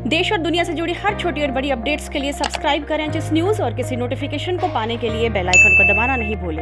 देश और दुनिया से जुड़ी हर छोटी और बड़ी अपडेट्स के लिए सब्सक्राइब करें जिस न्यूज़ और किसी नोटिफिकेशन को पाने के लिए बेल आइकन को दबाना नहीं भूलें।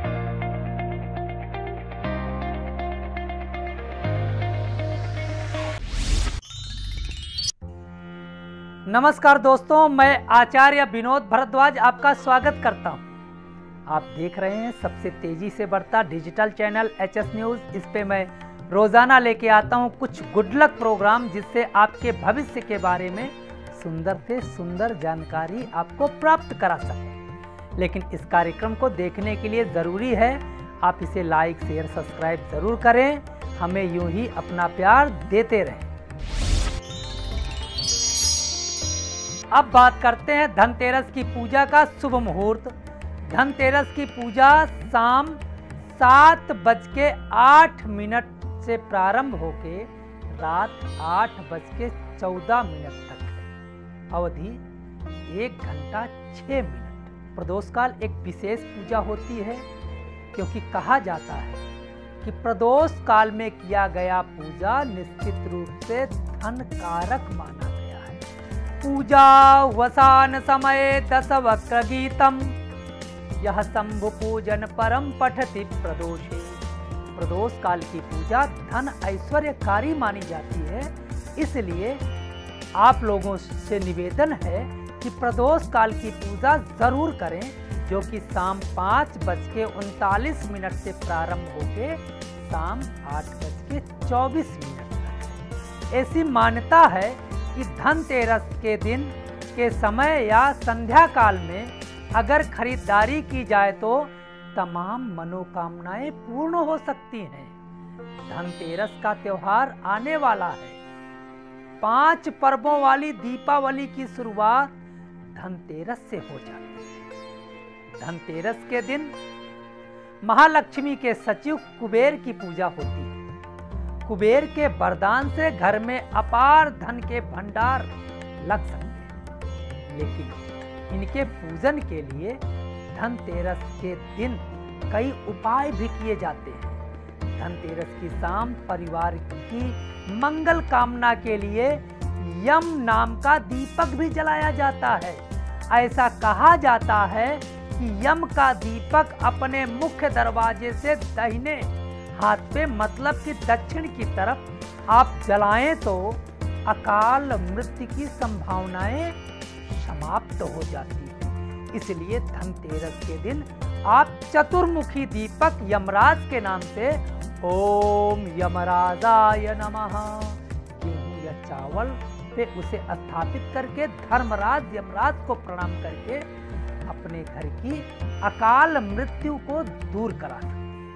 नमस्कार दोस्तों, मैं आचार्य विनोद भारद्वाज आपका स्वागत करता हूं। आप देख रहे हैं सबसे तेजी से बढ़ता डिजिटल चैनल एचएस न्यूज़। इस पे मैं रोजाना लेके आता हूं कुछ गुड लक प्रोग्राम जिससे आपके भविष्य के बारे में सुंदर से सुंदर जानकारी आपको प्राप्त करा सकें। लेकिन इस कार्यक्रम को देखने के लिए ज़रूरी है आप इसे लाइक शेयर सब्सक्राइब ज़रूर करें। हमें यूं ही अपना प्यार देते रहें। अब बात करते हैं धनतेरस की पूजा का शुभ मुहूर्त। धनतेरस की पूजा शाम 7:08 से प्रारंभ होके रात 8:14 तक है। अवधि 1 घंटा 6 मिनट। प्रदोष काल एक विशेष पूजा होती है क्योंकि कहा जाता है कि प्रदोष काल में किया गया पूजा निश्चित रूप से धन कारक माना गया है। पूजा वसान समय 10 वक्र गीतम यह शंभु पूजन परम पठति प्रदोषे। प्रदोष काल की पूजा धन ऐश्वर्यकारी मानी जाती है, इसलिए आप लोगों से निवेदन है कि प्रदोष काल की पूजा जरूर करें, जो कि शाम 5:39 से प्रारंभ होकर शाम 8:24 तक। ऐसी मान्यता है कि धनतेरस के दिन के समय या संध्या काल में अगर खरीदारी की जाए तो तमाम मनोकामनाएं पूर्ण हो सकती हैं। धनतेरस का त्योहार आने वाला है। 5 पर्वों वाली दीपावली की शुरुआत धनतेरस से हो जाती है। धनतेरस के दिन महालक्ष्मी के सचिव कुबेर की पूजा होती है। कुबेर के वरदान से घर में अपार धन के भंडार लग सकते हैं, लेकिन इनके पूजन के लिए धनतेरस के दिन कई उपाय भी किए जाते हैं। धनतेरस की शाम परिवार की मंगल कामना के लिए यम नाम का दीपक भी जलाया जाता है। ऐसा कहा जाता है कि यम का दीपक अपने मुख्य दरवाजे से दाहिने हाथ पे मतलब कि दक्षिण की तरफ आप जलाएं तो अकाल मृत्यु की संभावनाएं समाप्त हो जाती है। इसलिए धनतेरस के दिन आप चतुर्मुखी दीपक यमराज के नाम से ओम यमराजाय नमः गेहूं या चावल पे उसे स्थापित करके धर्मराज यमराज को प्रणाम करके अपने घर की अकाल मृत्यु को दूर करा सकते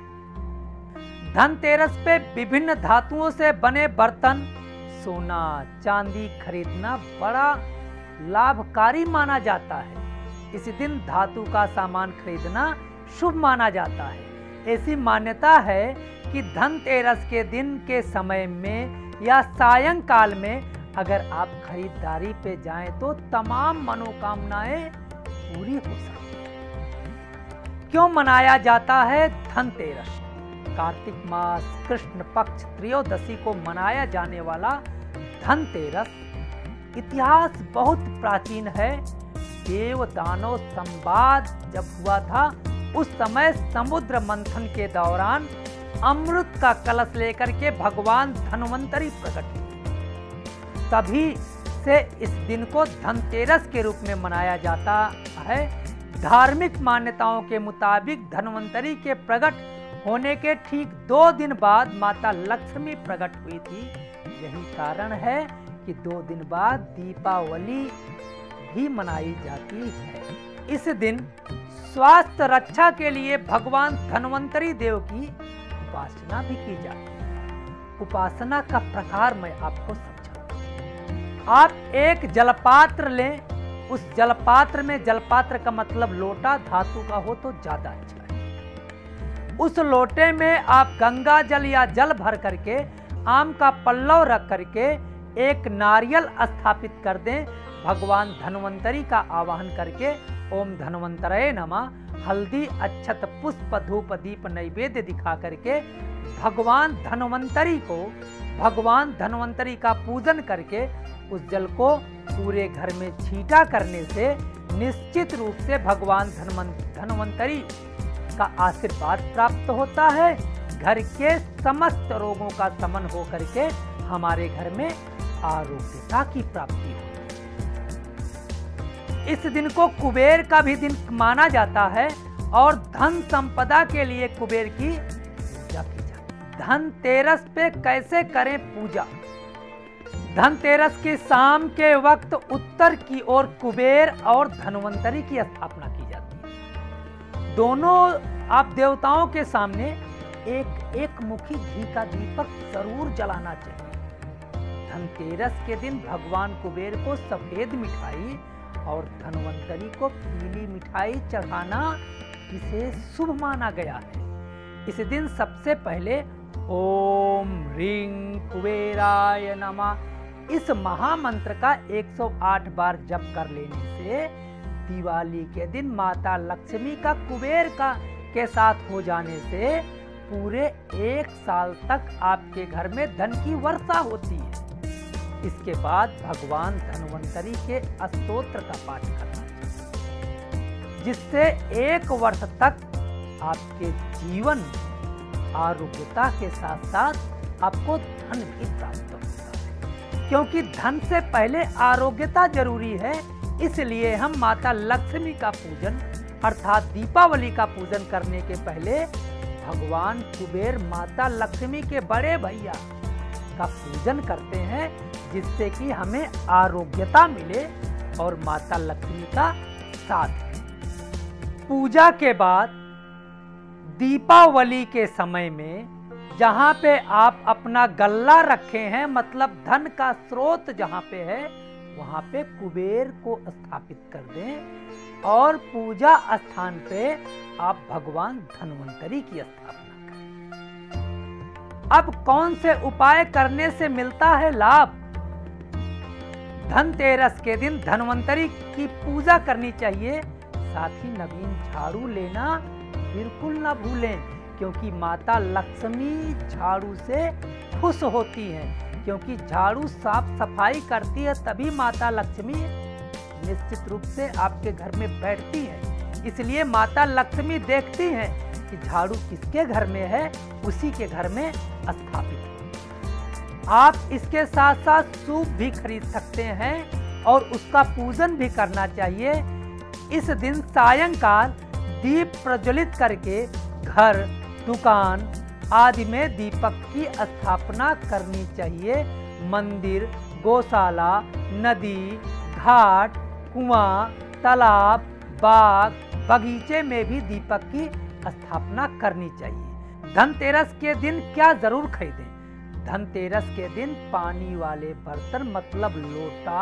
हैं। धनतेरस पे विभिन्न धातुओं से बने बर्तन, सोना चांदी खरीदना बड़ा लाभकारी माना जाता है। इस दिन धातु का सामान खरीदना शुभ माना जाता है। ऐसी मान्यता है कि धनतेरस के दिन के समय में या सायंकाल में अगर आप खरीदारी पे जाएं तो तमाम मनोकामनाएं पूरी हो सकती हैं। क्यों मनाया जाता है धनतेरस? कार्तिक मास कृष्ण पक्ष त्रयोदशी को मनाया जाने वाला धनतेरस इतिहास बहुत प्राचीन है। देव दानव संवाद जब हुआ था उस समय समुद्र मंथन के दौरान अमृत का कलश लेकर के भगवान धन्वंतरी प्रकट हुए। तभी से इस दिन को धनतेरस के रूप में मनाया जाता है। धार्मिक मान्यताओं के मुताबिक धन्वंतरी के प्रकट होने के ठीक 2 दिन बाद माता लक्ष्मी प्रकट हुई थी। यही कारण है कि 2 दिन बाद दीपावली भी मनाई जाती है। इस दिन स्वास्थ्य रक्षा के लिए भगवान धन्वंतरी देव की उपासना भी की जाती है। उपासना का प्रकार मैं आपको समझाऊं। आप एक जलपात्र लें, उस जलपात्र में, जलपात्र का मतलब लोटा धातु का हो तो ज्यादा अच्छा है। उस लोटे में आप गंगा जल या जल भर करके आम का पल्लव रख करके एक नारियल स्थापित कर दें। भगवान धन्वंतरी का आवाहन करके ओम धन्वंतरये नमः हल्दी अक्षत पुष्प धूप दीप नैवेद्य दिखा करके भगवान धन्वंतरी का पूजन करके उस जल को पूरे घर में छींटा करने से निश्चित रूप से भगवान धन्वंतरी का आशीर्वाद प्राप्त होता है। घर के समस्त रोगों का शमन हो करके हमारे घर में आरोग्यता की प्राप्ति होती है। इस दिन को कुबेर का भी दिन माना जाता है और धन संपदा के लिए कुबेर की पूजा की जाती है। धनतेरस पे कैसे करें पूजा? धनतेरस की शाम के वक्त उत्तर की ओर कुबेर और धन्वंतरी की स्थापना की जाती है। दोनों आप देवताओं के सामने एक मुखी घी का दीपक जरूर जलाना चाहिए। धनतेरस के दिन भगवान कुबेर को सफेद मिठाई और धन्वंतरी को पीली मिठाई चढ़ाना इसे शुभ माना गया है। इस दिन सबसे पहले ओम ह्रीं कुबेराय नमः इस महामंत्र का 108 बार जप कर लेने से दिवाली के दिन माता लक्ष्मी का कुबेर के साथ हो जाने से पूरे 1 साल तक आपके घर में धन की वर्षा होती है। इसके बाद भगवान धन्वंतरी के स्तोत्र का पाठ करना चाहिए, जिससे 1 वर्ष तक आपके जीवन में आरोग्यता के साथ साथ आपको धन भी प्राप्त होता है। क्योंकि धन से पहले आरोग्यता जरूरी है, इसलिए हम माता लक्ष्मी का पूजन अर्थात दीपावली का पूजन करने के पहले भगवान कुबेर माता लक्ष्मी के बड़े भैया का पूजन करते हैं, जिससे कि हमें आरोग्यता मिले और माता लक्ष्मी का साथ मिले। पूजा के बाद दीपावली के समय में जहां पे आप अपना गल्ला रखे हैं, मतलब धन का स्रोत जहां पे है, वहां पे कुबेर को स्थापित कर दें और पूजा स्थान पे आप भगवान धन्वंतरी की स्थापना करें। अब कौन से उपाय करने से मिलता है लाभ? धनतेरस के दिन धन्वंतरी की पूजा करनी चाहिए, साथ ही नवीन झाड़ू लेना बिल्कुल ना भूलें, क्योंकि माता लक्ष्मी झाड़ू से खुश होती हैं। क्योंकि झाड़ू साफ सफाई करती है तभी माता लक्ष्मी निश्चित रूप से आपके घर में बैठती है। इसलिए माता लक्ष्मी देखती हैं कि झाड़ू किसके घर में है, उसी के घर में स्थापित है। आप इसके साथ साथ सूप भी खरीद सकते हैं और उसका पूजन भी करना चाहिए। इस दिन सायंकाल दीप प्रज्वलित करके घर, दुकान आदि में दीपक की स्थापना करनी चाहिए। मंदिर, गौशाला, नदी, घाट, कुआं, तालाब, बाग, बगीचे में भी दीपक की स्थापना करनी चाहिए। धनतेरस के दिन क्या जरूर खरीदें? धनतेरस के दिन पानी वाले बर्तन मतलब लोटा,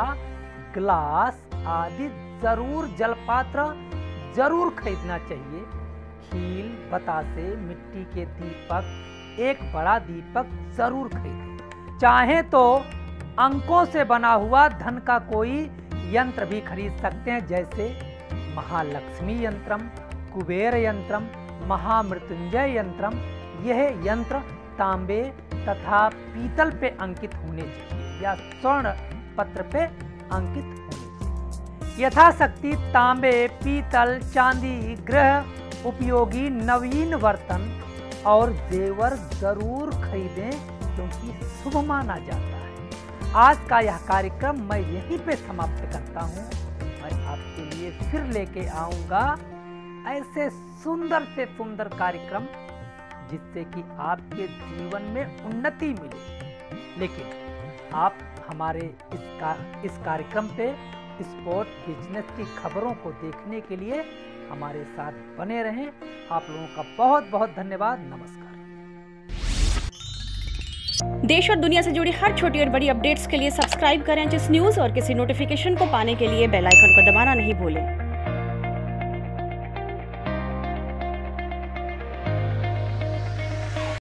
ग्लास आदि जरूर, जलपात्र जरूर खरीदना चाहिए। खील, बतासे, मिट्टी के दीपक, एक बड़ा दीपक जरूर खरीदें। चाहे तो अंकों से बना हुआ धन का कोई यंत्र भी खरीद सकते हैं, जैसे महालक्ष्मी यंत्रम, कुबेर यंत्रम, महामृत्युंजय यंत्रम। यह यंत्र तांबे तथा पीतल पे अंकित होने चाहिए या स्वर्ण पत्र पे अंकित होने चाहिए। यथाशक्ति तांबे, पीतल, चांदी, गृह उपयोगी नवीन बर्तन और जेवर जरूर खरीदें, क्योंकि शुभ माना जाता है। आज का यह कार्यक्रम मैं यहीं पे समाप्त करता हूँ। मैं आपके लिए फिर लेके आऊँगा ऐसे सुंदर से सुंदर कार्यक्रम, जिससे कि आपके जीवन में उन्नति मिले। लेकिन आप हमारे इस कार्यक्रम पे स्पोर्ट बिजनेस की खबरों को देखने के लिए हमारे साथ बने रहें। आप लोगों का बहुत बहुत धन्यवाद। नमस्कार। देश और दुनिया से जुड़ी हर छोटी और बड़ी अपडेट्स के लिए सब्सक्राइब करें जिस न्यूज़ और किसी नोटिफिकेशन को पाने के लिए बेल आइकन को दबाना नहीं भूलें।